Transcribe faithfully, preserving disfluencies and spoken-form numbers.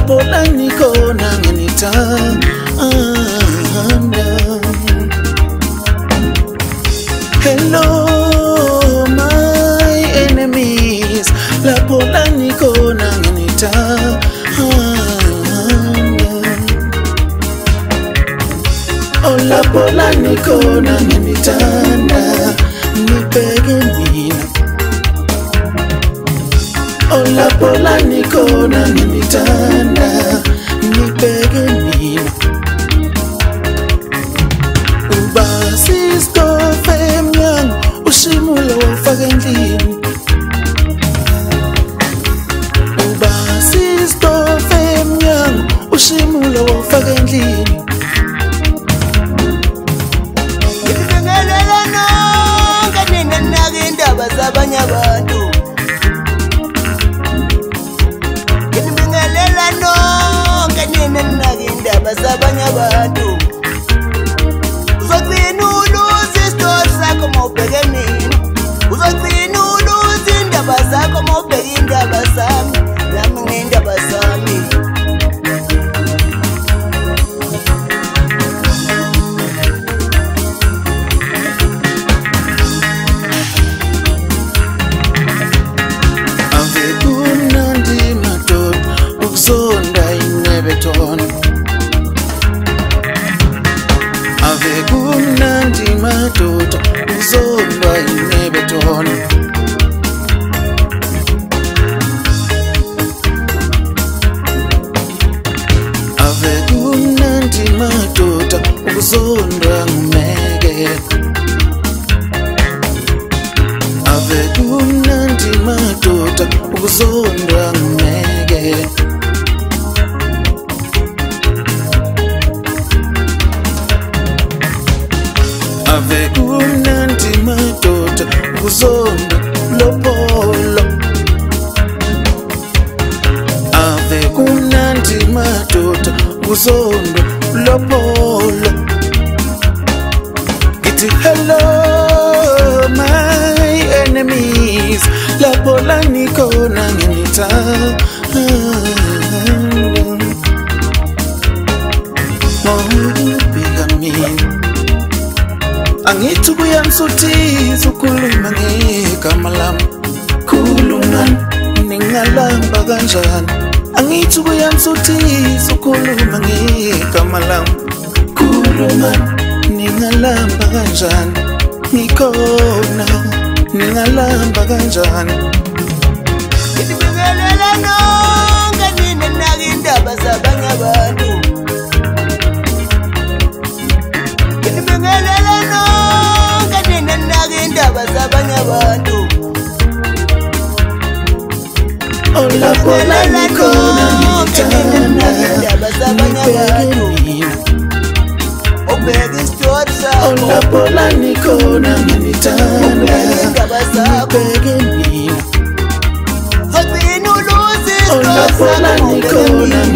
lapho la nikhona nginithanda. Hello my enemies, lapho la nikhona nginithanda. Oh lapho la nikhona nginithanda, nibheke mina. Oh lapho la nikhona nginithanda, nibheke mina. Ubasisto femnyang ushimula wafaka endlini. Ubasisto femnyang ushimula wafaka endlini. Ngibingelela nonke nina nake indaba zabanye abantu. Ngibingelela nonke nina nake indaba zabanye abantu. Uzogcina uluzi isitori sakho mawubheke mina. Uzogcina uluzi indaba zakho mawubheke indaba zami. Nami ngendaba zami. Ave kumnandi madoda ukuzonda inebetona. Ave kumnandi madoda ukuzonda inebetona. Ave kumnandi madoda ukuzonda ngumeke. Ave kumnandi madoda ukuzonda ngumeke. Ave kumnandi madoda ukuzonda lopolo. Ave kumnandi madoda ukuzonda lopolo. Githi hello my enemies, lapho la nikhona nginithanda. Mawubika mina angithi kuyanisuthisa ukhuluma ngegama lami. Khuluma ningalamba kanjani. Angithi kuyanisuthisa ukhuluma ngegama lami. Khuluma ningalamba kanjani. Ngikhona ningalamba kanjani. Ngibingelela nonke nina nake indaba zabanye abantu. Ngibingelela nonke nina nake indaba zabanye abantu. Oh lapho la nikhona nginithanda, nibheke mina. Ubheke isitori Oh sakho. lapho la nikhona nginithanda, nibheke mina. Uzogcina uluzi Oh lapho la isitori sakho. nikhona